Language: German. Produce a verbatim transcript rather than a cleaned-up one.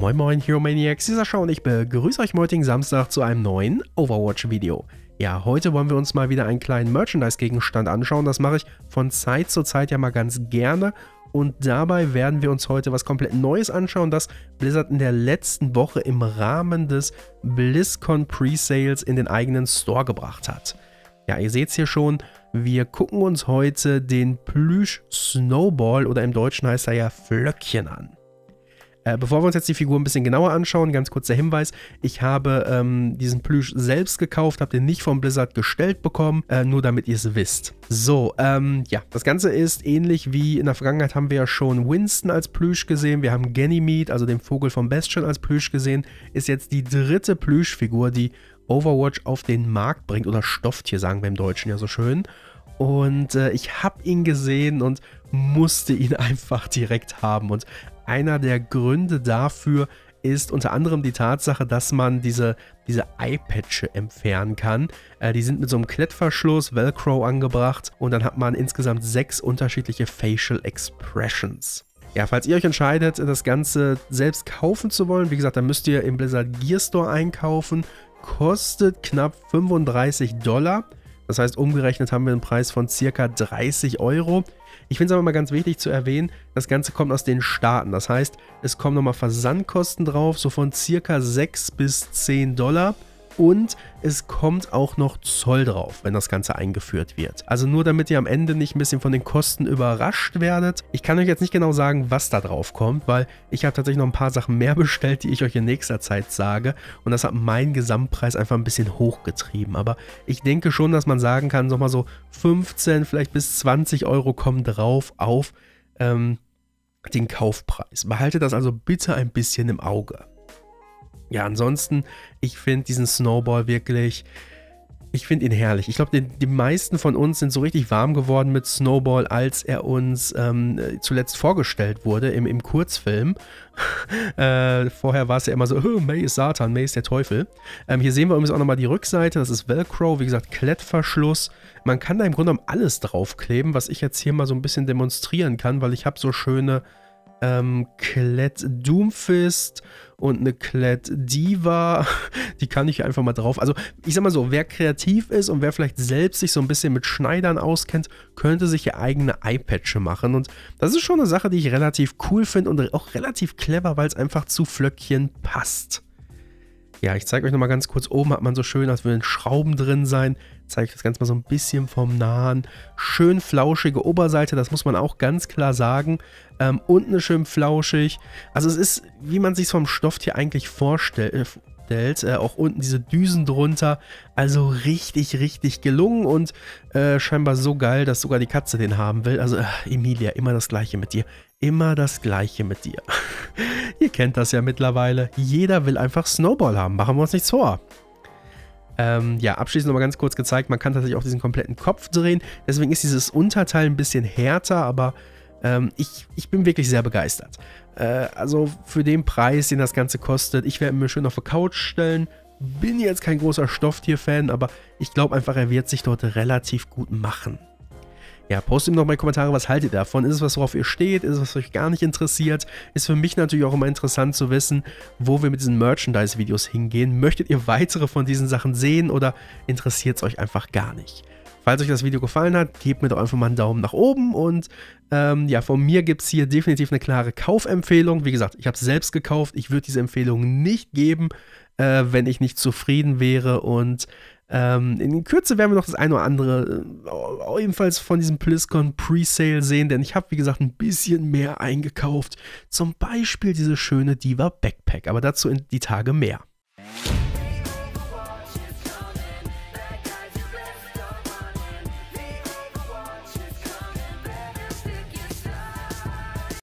Moin Moin Hero Maniacs, hier ist Sascha und ich begrüße euch am heutigen Samstag zu einem neuen Overwatch-Video. Ja, heute wollen wir uns mal wieder einen kleinen Merchandise-Gegenstand anschauen. Das mache ich von Zeit zu Zeit ja mal ganz gerne. Und dabei werden wir uns heute was komplett Neues anschauen, das Blizzard in der letzten Woche im Rahmen des BlizzCon Presales in den eigenen Store gebracht hat. Ja, ihr seht es hier schon, wir gucken uns heute den Plüsch Snowball oder im Deutschen heißt er ja Flöckchen an. Äh, bevor wir uns jetzt die Figur ein bisschen genauer anschauen, ganz kurz der Hinweis, ich habe ähm, diesen Plüsch selbst gekauft, habe den nicht vom Blizzard gestellt bekommen, äh, nur damit ihr es wisst. So, ähm, ja, das Ganze ist ähnlich wie in der Vergangenheit haben wir ja schon Winston als Plüsch gesehen, wir haben Ganymede, also den Vogel von Bastion als Plüsch gesehen, ist jetzt die dritte Plüschfigur, die Overwatch auf den Markt bringt, oder Stofftier sagen wir im Deutschen ja so schön. Und äh, ich habe ihn gesehen und musste ihn einfach direkt haben. Und einer der Gründe dafür ist unter anderem die Tatsache, dass man diese, diese Eye-Patche entfernen kann. Äh, die sind mit so einem Klettverschluss, Velcro angebracht und dann hat man insgesamt sechs unterschiedliche Facial Expressions. Ja, falls ihr euch entscheidet, das Ganze selbst kaufen zu wollen, wie gesagt, dann müsst ihr im Blizzard Gear Store einkaufen. Kostet knapp fünfunddreißig Dollar. Das heißt, umgerechnet haben wir einen Preis von ca. dreißig Euro. Ich finde es aber mal ganz wichtig zu erwähnen, das Ganze kommt aus den Staaten. Das heißt, es kommen nochmal Versandkosten drauf, so von ca. sechs bis zehn Dollar. Und es kommt auch noch Zoll drauf, wenn das Ganze eingeführt wird. Also nur damit ihr am Ende nicht ein bisschen von den Kosten überrascht werdet. Ich kann euch jetzt nicht genau sagen, was da drauf kommt, weil ich habe tatsächlich noch ein paar Sachen mehr bestellt, die ich euch in nächster Zeit sage. Und das hat meinen Gesamtpreis einfach ein bisschen hochgetrieben. Aber ich denke schon, dass man sagen kann, nochmal so fünfzehn, vielleicht bis zwanzig Euro kommen drauf auf ähm, den Kaufpreis. Behaltet das also bitte ein bisschen im Auge. Ja, ansonsten, ich finde diesen Snowball wirklich, ich finde ihn herrlich. Ich glaube, die, die meisten von uns sind so richtig warm geworden mit Snowball, als er uns ähm, zuletzt vorgestellt wurde im, im Kurzfilm. äh, vorher war es ja immer so, oh, May ist Satan, May ist der Teufel. Ähm, hier sehen wir übrigens auch nochmal die Rückseite, das ist Velcro, wie gesagt, Klettverschluss. Man kann da im Grunde genommen alles draufkleben, was ich jetzt hier mal so ein bisschen demonstrieren kann, weil ich habe so schöne Ähm, Klett Doomfist und eine Klett Diva, die kann ich einfach mal drauf, also ich sag mal so, wer kreativ ist und wer vielleicht selbst sich so ein bisschen mit Schneidern auskennt, könnte sich ja eigene Eye-Patche machen und das ist schon eine Sache, die ich relativ cool finde und auch relativ clever, weil es einfach zu Flöckchen passt. Ja, ich zeige euch nochmal ganz kurz, oben hat man so schön, als würden Schrauben drin sein, zeige ich das Ganze mal so ein bisschen vom Nahen. Schön flauschige Oberseite, das muss man auch ganz klar sagen. Ähm, unten schön flauschig. Also es ist, wie man sich es vom Stofftier eigentlich vorstellt, äh, auch unten diese Düsen drunter. Also richtig, richtig gelungen und äh, scheinbar so geil, dass sogar die Katze den haben will. Also äh, Emilia, immer das Gleiche mit dir. Immer das Gleiche mit dir. Ihr kennt das ja mittlerweile. Jeder will einfach Snowball haben. Machen wir uns nichts vor. Ähm, ja, abschließend nochmal ganz kurz gezeigt, man kann tatsächlich auch diesen kompletten Kopf drehen. Deswegen ist dieses Unterteil ein bisschen härter, aber ähm, ich, ich bin wirklich sehr begeistert. Äh, also für den Preis, den das Ganze kostet, ich werde ihn mir schön auf die Couch stellen. Bin jetzt kein großer Stofftier-Fan, aber ich glaube einfach, er wird sich dort relativ gut machen. Ja, postet mir noch mal in die Kommentare, was haltet ihr davon? Ist es was, worauf ihr steht? Ist es was, was euch gar nicht interessiert? Ist für mich natürlich auch immer interessant zu wissen, wo wir mit diesen Merchandise-Videos hingehen. Möchtet ihr weitere von diesen Sachen sehen oder interessiert es euch einfach gar nicht? Falls euch das Video gefallen hat, gebt mir doch einfach mal einen Daumen nach oben und ähm, ja, von mir gibt es hier definitiv eine klare Kaufempfehlung. Wie gesagt, ich habe es selbst gekauft. Ich würde diese Empfehlung nicht geben, äh, wenn ich nicht zufrieden wäre und Ähm, in Kürze werden wir noch das eine oder andere äh, ebenfalls von diesem BlizzCon Presale sehen, denn ich habe, wie gesagt, ein bisschen mehr eingekauft. Zum Beispiel diese schöne Diva Backpack, aber dazu in die Tage mehr.